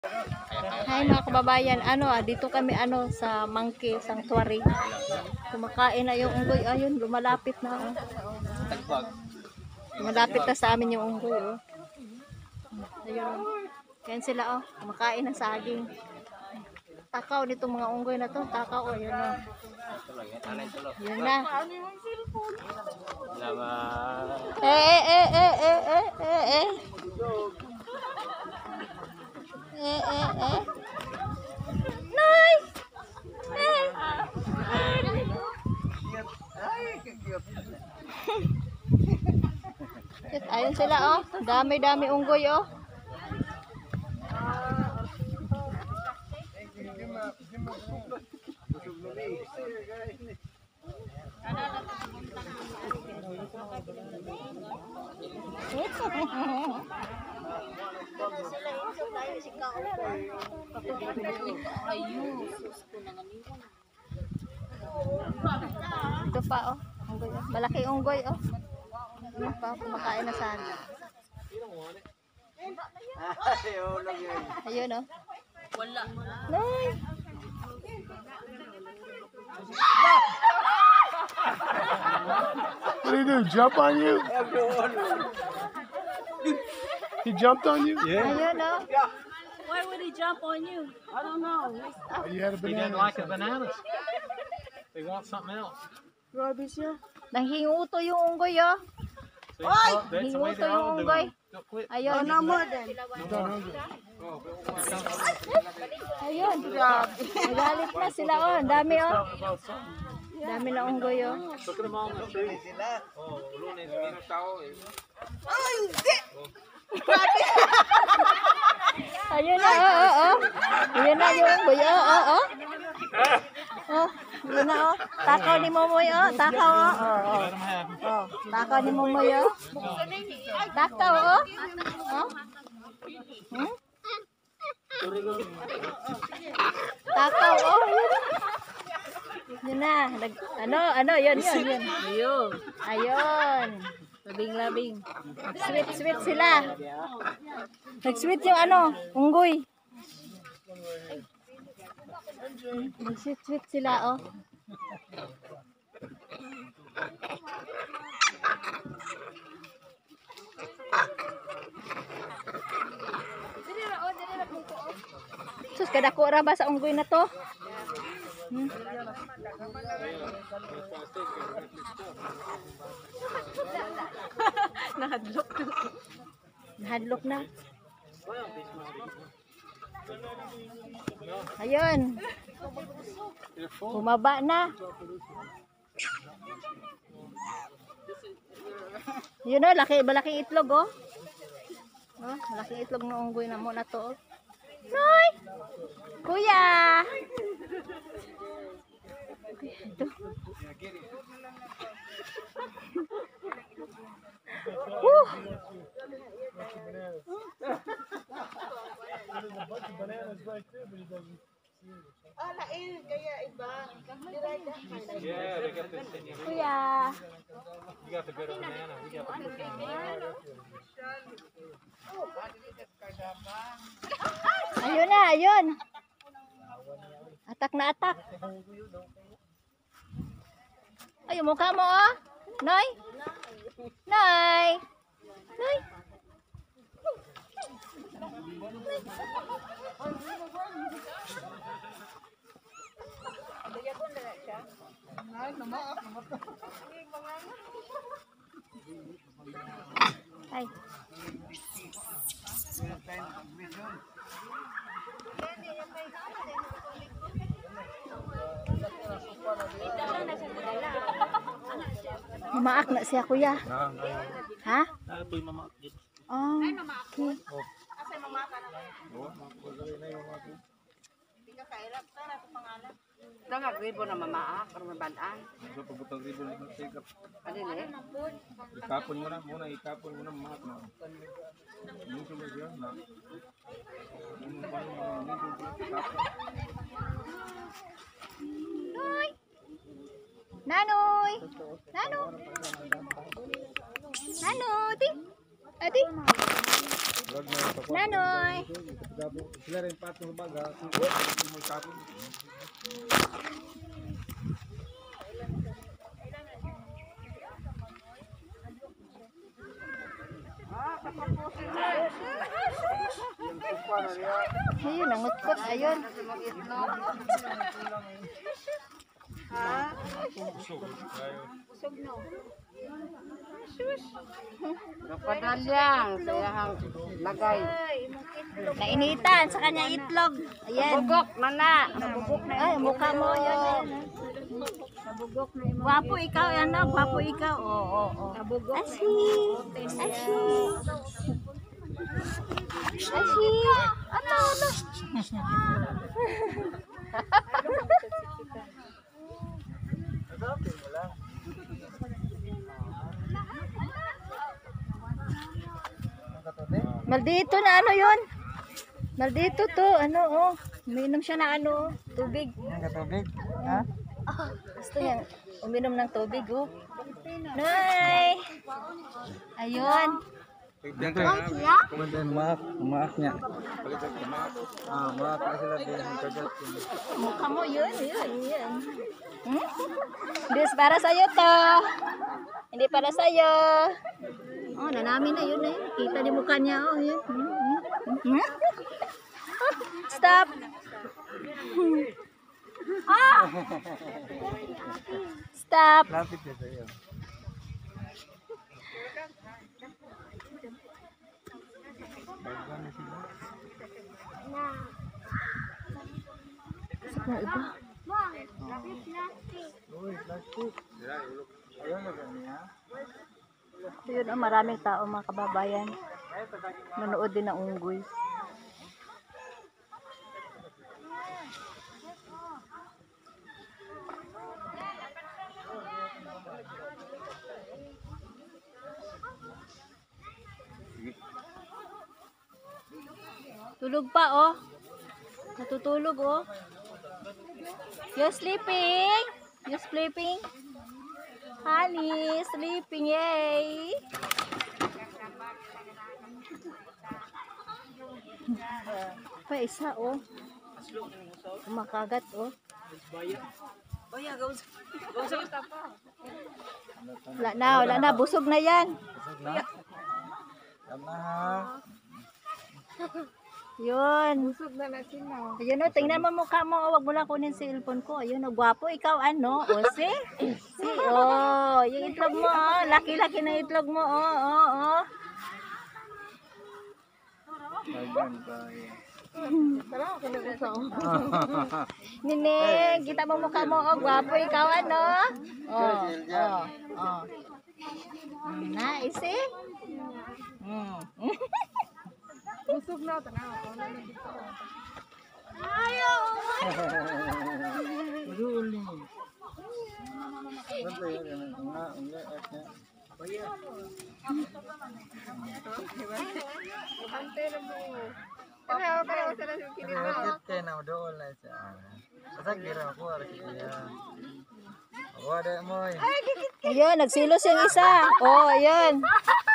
Hi mga kababayan, dito kami sa Monkey Sanctuary. Kumakain na yung unggoy, ayun, lumalapit na. Lumalapit na sa amin yung unggoy, oh. Ayun. Yan sila, oh, kumakain ng saging. Takaw nitong mga unggoy na to, takaw, oh, yun, oh. Yun na. Nay! Ayun sila, oh. Dami-dami unggoy, oh. Ito pa, oh. Unggoy, oh. Malaki unggoy, oh. Ano pa, kumakain na sana. Ayun, oh. Wala. Nay! What did he do? Jump on you? He jumped on you? Yeah. Ayun, oh. Why would he jump on you? I don't know. You had a They banana. didn't like the bananas. They want something else. Nanghinguto yung unggoy, oh. So that's the way Hinguto they yung all do unggoy. it. Don't quit. Ayun. Ayun. Nagalit na sila, oh. Ang dami, oh. Dami na unggoy, oh. Look at them all in the tree. Ayun na, oh, oh. Ayun na yung unggoy, oh, oh, oh. Oh, yun na, oh. Takaw ni Momoy, oh. Takaw, oh. Oh, Let them have them. oh. Takaw ni Momoy, oh. Takaw, oh. Oh. Hmm? Takaw, oh. Yun na. Yun. Ayun. Ayun. Labing-labing. Sweet sila. Nag-sweet yung unggoy. Nag-sweet sila, oh. Sus, kadako ra ba sa unggoy na to? Hmm? Nahadlok na. Ayun. Bumaba na. Yun, oh, malaking itlog, oh. Oh, malaking itlog ng unggoy na muna to, oh. Nay! Kuya! Ito. Woo! Yeah, they got this in you. Kuya! You got the good banana. We got the good banana. Ayun na, ayun. Atak na atak. Ay, yung mukha mo, oh. Nay? Nay? Nay? Ay. Maak na siya, kuya. Ha? Oh, okay. Dangag ribo na mamaak or mabadaan. So pagputang ribo mo take up. Ano ni? Ikapon mo na muna, ikapon mo na mga na. Yung sa mga na. Yung paano mo na ikapon. Nanoy! Nano! Nano! Ati! Ati! Nanoy! Sila rin patong sa baga. May kapon. Ayun, nangutkot. Ayun. Padalyang, sayang lagay. Nainitan sa kanyang itlog. Ayan. Bugok, mana. Nabugok na. Ay, mukha mo yun. Nabugok na yung Gwapo ikaw, ano? Gwapo ikaw. Oo. nabugok. Ashi! Ashi! Ashi! Ano? Maldito na ano yun? Maldito to. Ano oh. Uminom siya na ano oh. Tubig. Tubig? Ha? Gusto niya uminom ng tubig oh. Nay! Ayun. Umaak niya. Umaak na sila din. Mukha mo yun. Hmm? Hindi para sa'yo to. Hindi para sa'yo. Oh, nanami na yun eh. Kita ni mukha niya. Oh, yun. Hmm? Stop. Ah! Stop. Lapit niya sa'yo. Isip mo iba. So yun, oh, maraming tao mga kababayan. Manood din ng unggoy. Tulog pa oh. Natutulog oh. You sleeping? You sleeping? Honey, sleeping, yay! Pa isa oh. Kumakagat oh. Wala na, busog na yan. Tama ha. Yun. Busog na na sila. Ayun o, tingnan mo mukha mo. Huwag mo lang kunin si cellphone ko. Ayun o, gwapo. Ikaw ano? O, see? Oh, yung itlog mo oh. Laki-laki na itlog mo oh. Magyan tayo. Nining, kita mo mukha mo. Oh, gwapo. Ikaw ano? Oh. Nice eh? Busog na. Tanaw. Ayaw! Ayun, nagsilos yung isa. Oh, ayun.